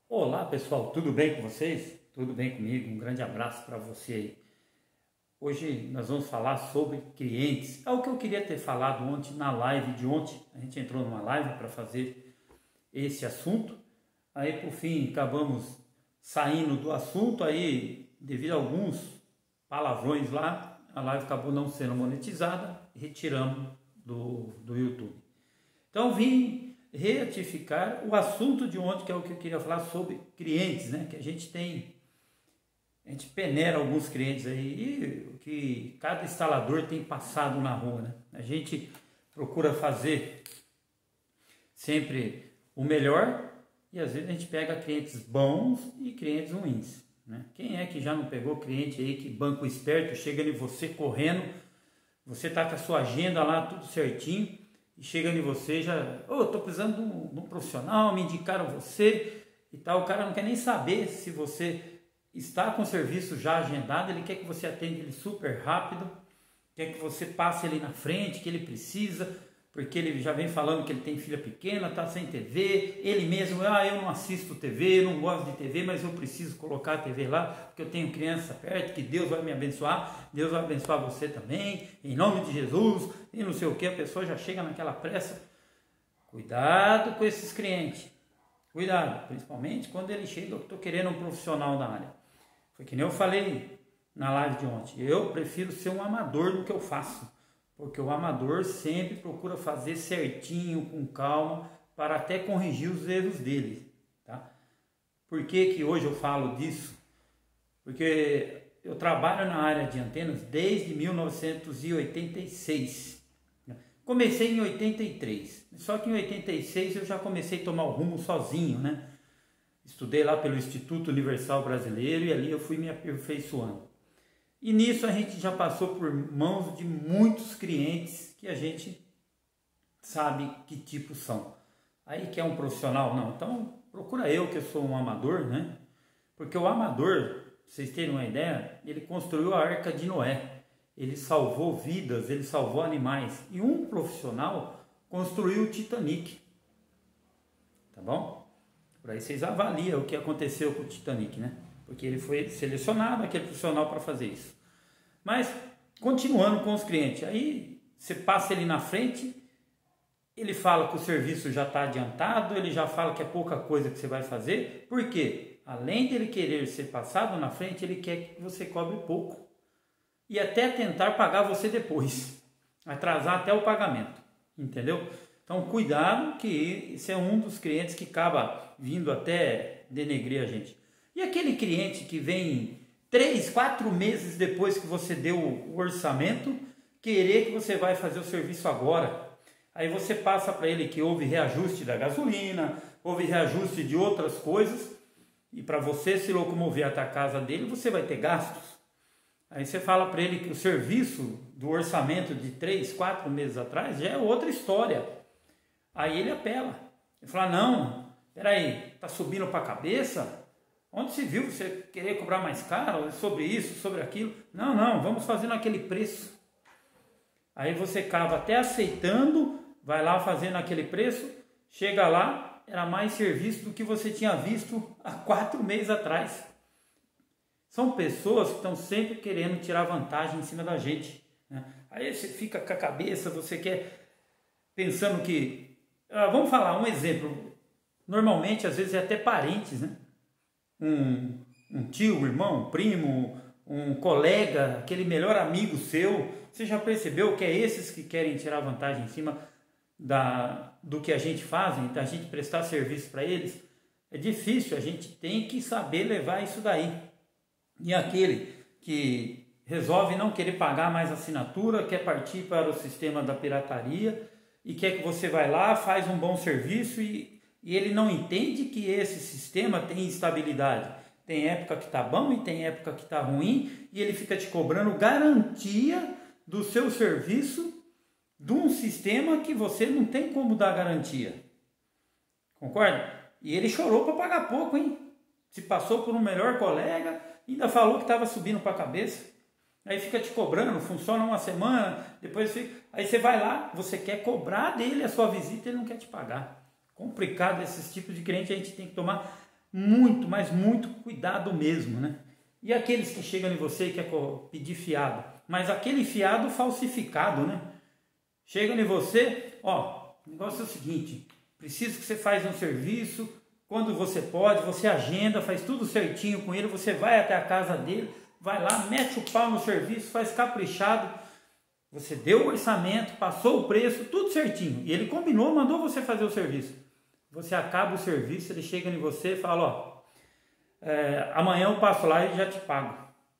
Olá pessoal, tudo bem com vocês? Tudo bem comigo? Um grande abraço para você aí. Hoje nós vamos falar sobre clientes. É o que eu queria ter falado ontem na live de ontem. A gente entrou numa live para fazer esse assunto. Aí por fim acabamos saindo do assunto aí devido a alguns palavrões lá. A live acabou não sendo monetizada e retiramos do YouTube. Então vim retificar o assunto de ontem, que é o que eu queria falar sobre clientes, né? Que a gente peneira alguns clientes aí e o que cada instalador tem passado na rua, né? A gente procura fazer sempre o melhor e às vezes a gente pega clientes bons e clientes ruins, né? Quem é que já não pegou cliente aí que banco esperto chega em você correndo, você tá com a sua agenda lá tudo certinho, e chega em você já, tô precisando de um profissional, me indicaram você e tal. O cara não quer nem saber se você está com o serviço já agendado, ele quer que você atenda ele super rápido, quer que você passe ele na frente, que ele precisa, porque ele já vem falando que ele tem filha pequena, está sem TV, ele mesmo, eu não assisto TV, eu não gosto de TV, mas eu preciso colocar a TV lá, porque eu tenho criança perto, que Deus vai me abençoar, Deus vai abençoar você também, em nome de Jesus, e não sei o que, a pessoa já chega naquela pressa. Cuidado com esses clientes, cuidado, principalmente quando ele chega, eu estou querendo um profissional da área. Foi que nem eu falei na live de ontem, eu prefiro ser um amador do que eu faço. Porque o amador sempre procura fazer certinho, com calma, para até corrigir os erros dele, tá? Por que hoje eu falo disso? Porque eu trabalho na área de antenas desde 1986. Comecei em 83, só que em 86 eu já comecei a tomar o rumo sozinho, né? Estudei lá pelo Instituto Universal Brasileiro e ali eu fui me aperfeiçoando. E nisso a gente já passou por mãos de muitos clientes que a gente sabe que tipo são. Aí quer um profissional? Não, então procura eu, que eu sou um amador, né? Porque o amador, pra vocês terem uma ideia, ele construiu a Arca de Noé. Ele salvou vidas, ele salvou animais. E um profissional construiu o Titanic. Tá bom? Por aí vocês avaliam o que aconteceu com o Titanic, né? Porque ele foi selecionado, aquele profissional, para fazer isso. Mas, continuando com os clientes, aí você passa ele na frente, ele fala que o serviço já está adiantado, ele já fala que é pouca coisa que você vai fazer. Por quê? Além de ele querer ser passado na frente, ele quer que você cobre pouco. E até tentar pagar você depois. Atrasar até o pagamento. Entendeu? Então, cuidado, que esse é um dos clientes que acaba vindo até denegrir a gente. E aquele cliente que vem 3, 4 meses depois que você deu o orçamento, querer que você vai fazer o serviço agora. Aí você passa para ele que houve reajuste da gasolina, houve reajuste de outras coisas, e para você se locomover até a casa dele, você vai ter gastos. Aí você fala para ele que o serviço do orçamento de 3, 4 meses atrás já é outra história. Aí ele apela. Ele fala, não, peraí, tá subindo para a cabeça? Onde se viu você querer cobrar mais caro sobre isso, sobre aquilo? Não, vamos fazer naquele preço. Aí você acaba até aceitando, vai lá fazendo aquele preço, chega lá, era mais serviço do que você tinha visto há 4 meses atrás. São pessoas que estão sempre querendo tirar vantagem em cima da gente, né? Aí você fica com a cabeça, você quer pensando que... vamos falar um exemplo. Normalmente, às vezes, é até parentes, né? Um tio, um irmão, um primo, um colega, aquele melhor amigo seu. Você já percebeu que é esses que querem tirar vantagem em cima do que a gente faz, da gente prestar serviço para eles? É difícil, a gente tem que saber levar isso daí. E aquele que resolve não querer pagar mais assinatura, quer partir para o sistema da pirataria e quer que você vai lá, faz um bom serviço e ele não entende que esse sistema tem instabilidade. Tem época que está bom e tem época que está ruim, e ele fica te cobrando garantia do seu serviço de um sistema que você não tem como dar garantia. Concorda? E ele chorou para pagar pouco, hein? Se passou por um melhor colega, ainda falou que estava subindo para a cabeça. Aí fica te cobrando, funciona uma semana, depois aí você vai lá, você quer cobrar dele a sua visita e ele não quer te pagar. Complicado esses tipos de cliente, a gente tem que tomar Muito, mas muito cuidado mesmo, né? E aqueles que chegam em você e querem pedir fiado, mas aquele fiado falsificado, né? Chegam em você, ó, o negócio é o seguinte, preciso que você faça um serviço, quando você pode, você agenda, faz tudo certinho com ele, você vai até a casa dele, vai lá, mete o pau no serviço, faz caprichado, você deu o orçamento, passou o preço, tudo certinho, e ele combinou, mandou você fazer o serviço. Você acaba o serviço, ele chega em você e fala, ó, amanhã eu passo lá e já te pago.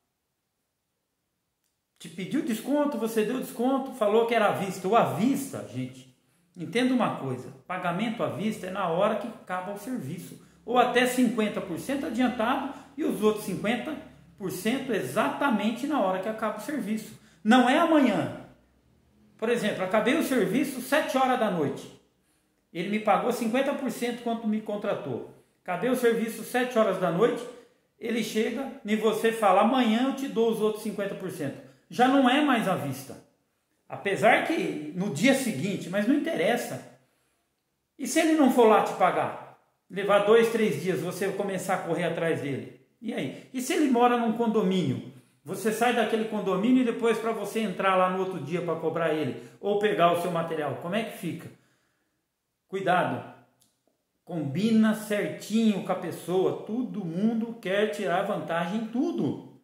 Te pediu desconto, você deu desconto, falou que era à vista. O à vista, gente, entenda uma coisa, pagamento à vista é na hora que acaba o serviço, ou até 50% adiantado e os outros 50% exatamente na hora que acaba o serviço. Não é amanhã. Por exemplo, acabei o serviço 7 horas da noite. Ele me pagou 50% quanto me contratou. Acabei o serviço 7 horas da noite, ele chega e você fala, amanhã eu te dou os outros 50%. Já não é mais à vista. Apesar que no dia seguinte, mas não interessa. E se ele não for lá te pagar? Levar 2, 3 dias, você começar a correr atrás dele. E aí? E se ele mora num condomínio? Você sai daquele condomínio e depois para você entrar lá no outro dia para cobrar ele, ou pegar o seu material, como é que fica? Cuidado, combina certinho com a pessoa, todo mundo quer tirar vantagem em tudo,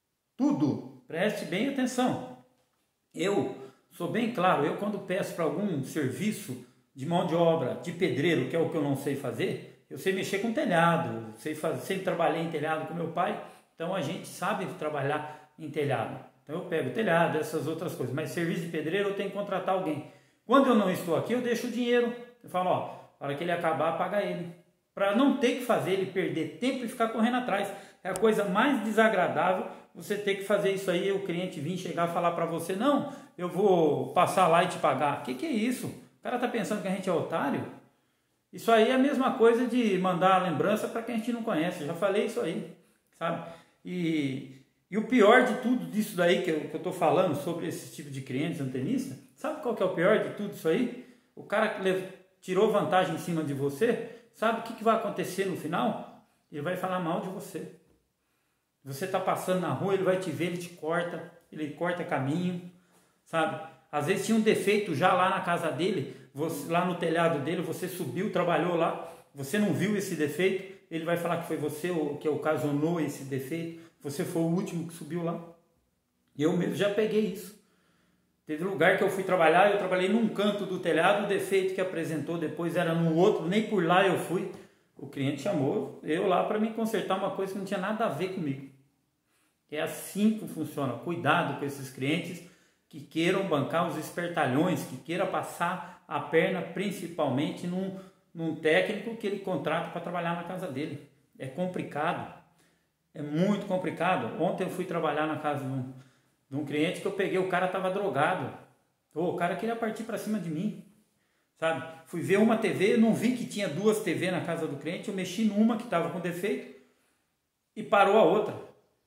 preste bem atenção. Eu sou bem claro, eu quando peço para algum serviço de mão de obra, de pedreiro, que é o que eu não sei fazer, eu sei mexer com telhado, sempre trabalhei em telhado com meu pai, então a gente sabe trabalhar em telhado, então eu pego telhado, essas outras coisas, mas serviço de pedreiro eu tenho que contratar alguém. Quando eu não estou aqui, eu deixo o dinheiro. Eu falo, ó, para que ele acabar, paga ele. Para não ter que fazer ele perder tempo e ficar correndo atrás. É a coisa mais desagradável você ter que fazer isso aí, o cliente vir chegar e falar para você, não, eu vou passar lá e te pagar. O que é isso? O cara está pensando que a gente é otário? Isso aí é a mesma coisa de mandar a lembrança para quem a gente não conhece. Eu já falei isso aí, sabe? E o pior de tudo disso daí que eu estou falando sobre esse tipo de clientes antenistas, sabe qual que é o pior de tudo isso aí? O cara que tirou vantagem em cima de você, sabe o que vai acontecer no final? Ele vai falar mal de você. Você está passando na rua, ele vai te ver, ele corta caminho, sabe? Às vezes tinha um defeito já lá na casa dele, lá no telhado dele, você subiu, trabalhou lá, você não viu esse defeito, ele vai falar que foi você que ocasionou esse defeito, você foi o último que subiu lá. Eu mesmo já peguei isso. Teve lugar que eu fui trabalhar, eu trabalhei num canto do telhado, o defeito que apresentou depois era no outro, nem por lá eu fui. O cliente chamou eu lá para me consertar uma coisa que não tinha nada a ver comigo. É assim que funciona. Cuidado com esses clientes que queiram bancar os espertalhões, que queiram passar a perna principalmente num técnico que ele contrata para trabalhar na casa dele. É complicado, é muito complicado. Ontem eu fui trabalhar na casa de um cliente que eu peguei, o cara estava drogado. O cara queria partir para cima de mim, sabe? Fui ver uma TV, não vi que tinha 2 TV na casa do cliente, eu mexi numa que estava com defeito e parou a outra.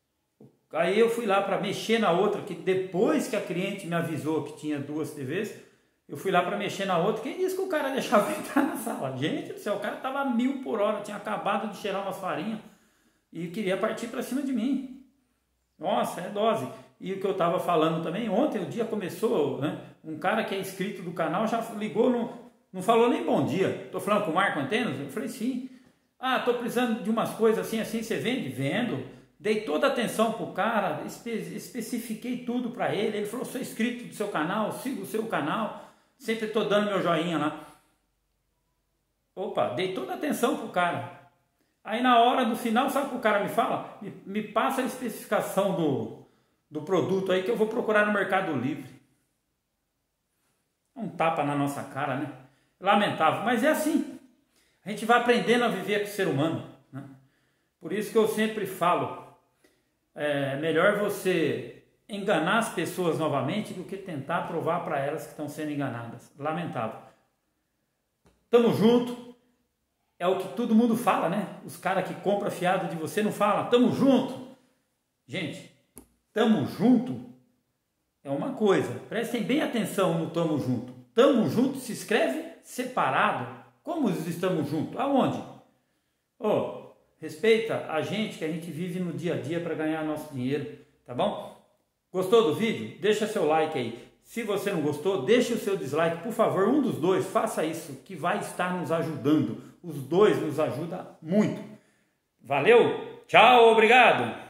Aí eu fui lá para mexer na outra, que depois que a cliente me avisou que tinha 2 TVs, eu fui lá para mexer na outra. Quem disse que o cara deixava entrar na sala? Gente do céu, o cara estava 1000 por hora, tinha acabado de cheirar umas farinhas e queria partir para cima de mim. Nossa, é dose. E o que eu estava falando também, ontem o dia começou, né? Um cara que é inscrito do canal já ligou, não falou nem bom dia. Estou falando com o Marco Antenas? Eu falei, sim. Ah, estou precisando de umas coisas assim, você vende? Vendo. Dei toda a atenção para o cara, especifiquei tudo para ele. Ele falou, sou inscrito do seu canal, sigo o seu canal, sempre estou dando meu joinha lá. Opa, dei toda a atenção para o cara. Aí na hora do final, sabe o que o cara me fala? Me passa a especificação do produto aí que eu vou procurar no Mercado Livre. Um tapa na nossa cara, né? Lamentável, mas é assim. A gente vai aprendendo a viver com o ser humano, né? Por isso que eu sempre falo, é melhor você enganar as pessoas novamente do que tentar provar para elas que estão sendo enganadas. Lamentável. Tamo junto. É o que todo mundo fala, né? Os caras que compram fiado de você não falam, tamo junto. Gente, tamo junto é uma coisa. Prestem bem atenção no tamo junto. Tamo junto se escreve separado. Como estamos juntos? Aonde? Respeita a gente, que a gente vive no dia a dia para ganhar nosso dinheiro, tá bom? Gostou do vídeo? Deixa seu like aí. Se você não gostou, deixe o seu dislike, por favor, um dos dois, faça isso, que vai estar nos ajudando. Os dois nos ajudam muito. Valeu, tchau, obrigado!